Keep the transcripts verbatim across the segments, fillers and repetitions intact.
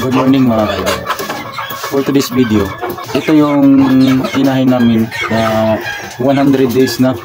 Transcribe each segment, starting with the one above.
Good morning mga kaidol. For today's video, ito yung inahin namin na one hundred days na.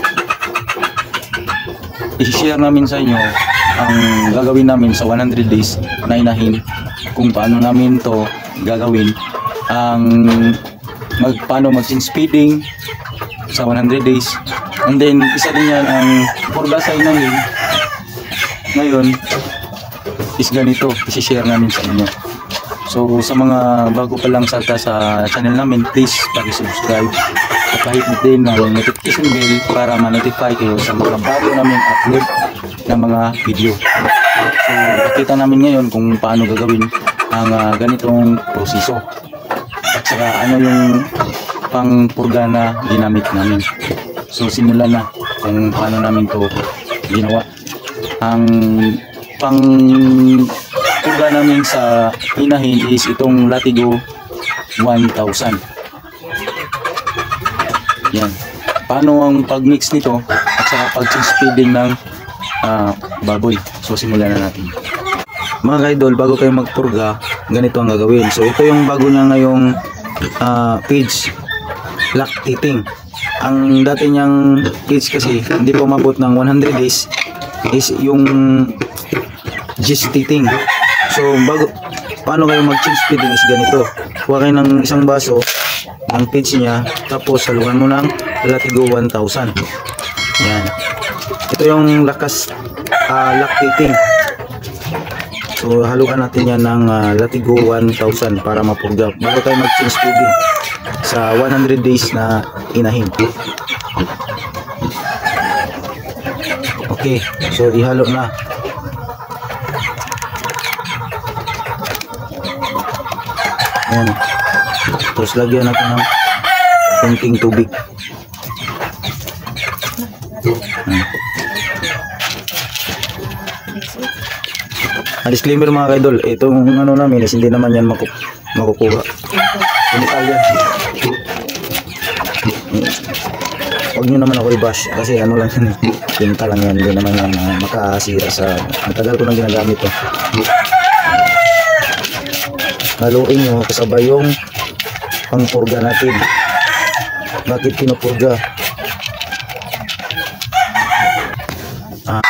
I-share namin sa inyo ang gagawin namin sa one hundred days na inahin, kung paano namin to gagawin, ang mag, paano mag-change feeding sa one hundred days, and then isa din yan ang purga sa inahin. Ngayon is ganito, i-share namin sa inyo. So sa mga bago pa lang salta sa channel namin, please pag-subscribe at kahit din ng notification bell para ma-notify kayo sa mga bago namin upload ng mga video. So pakita namin ngayon kung paano gagawin ang uh, ganitong proseso at saka ano yung pang-purga na ginamit namin. So simulan na kung paano namin to ginawa. Ang pang purga namin sa inahin is itong Latigo one thousand. Yan. Paano ang pag-mix nito at saka pag-change feeding ng uh, baboy. So simulan na natin. Mga kaidol, bago kayo magpurga, ganito ang gagawin. So ito yung bago niya ngayong uh, page, lactating. Ang dati niyang page kasi hindi pa umabot ng one hundred days is yung gestating. So bago, paano kayo mag-change feeding is ganito. Kuha kayo ng isang baso ng page niya, tapos haluan mo ng Latigo one thousand. Yan. Ito yung lakas uh, lactating. So haluan natin yan ng uh, Latigo one thousand para mapurga bago tayo mag-change feeding sa one hundred days na inahin. Okay, so ihalo na. Ayan. Tapos lagyan natin ng konting tubig. Hmm. Ah, disclaimer mga kaidol, itong ano namin is hindi naman yan maku makukuha. Chemical yan. Huwag nyo naman ako i-bash kasi ano lang yan, pinta lang yan, hindi naman yan uh, makasira sa, matagal ko nang ginagamit to. Haluin nyo kasabay yung pangpurga natin. Bakit pinupurga? Ah.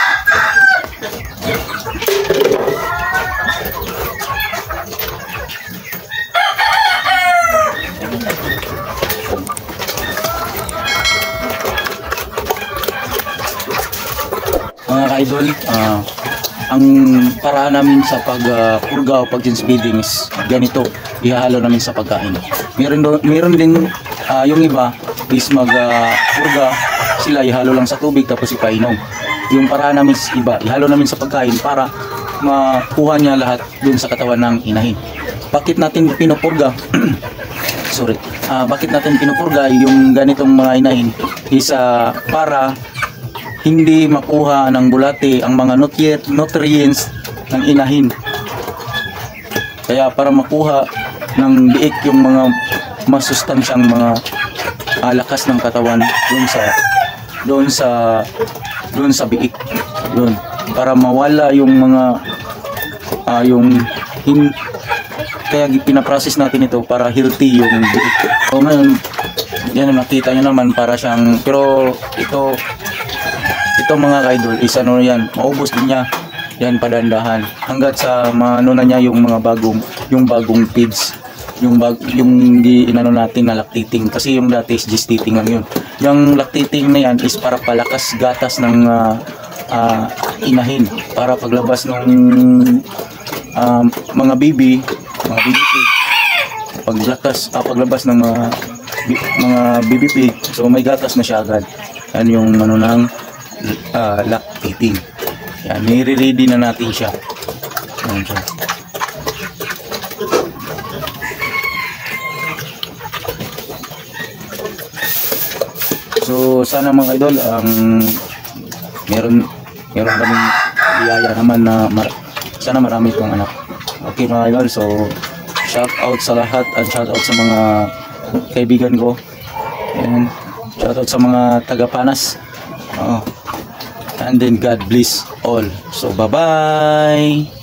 Mga kaidol, uh, ang paraan namin sa pag-purga uh, o pag-change feeding is ganito, ihahalo namin sa pagkain. Meron, do, meron din uh, yung iba is mag-purga, uh, sila ihalo lang sa tubig tapos ipainom. Yung paraan namin is iba, ihalo namin sa pagkain para makuha niya lahat dun sa katawan ng inahin. Bakit natin pinupurga? Sorry. Uh, bakit natin pinupurga yung ganitong mga inahin is uh, para hindi makuha ng bulate ang mga nutrients ng inahin. Kaya para makuha ng biik yung mga masustansyang mga uh, lakas ng katawan doon sa doon sa doon sa biik. Doon para mawala yung mga uh, yung hin kaya pinaprocess natin ito para healthy yung biik. So ngayon, yan nakita nyo naman para siyang, pero ito ito mga kaidol is ano yan, maubos din niya yan padandahan hanggat sa maano na niya yung mga bagong yung bagong feeds, yung bag, yung di inano natin na lactating, kasi yung dati is gestating lang yun. Yung lactating na yan is para palakas gatas ng uh, uh, inahin para paglabas ng uh, mga baby mga baby pig, paglakas uh, paglabas ng mga mga baby pig, so may gatas na siya agad. Yan yung ano ng Uh, lactating. Yan, nire-ready na natin siya. Yan siya. So sana mga idol, ang um, meron meron kaming biyaya naman na mar sana marami kong anak. Okay mga idol, so shout out sa lahat at shout out sa mga kaibigan ko. And shout out sa mga taga-Panas. Oh. And then God bless all. So bye bye.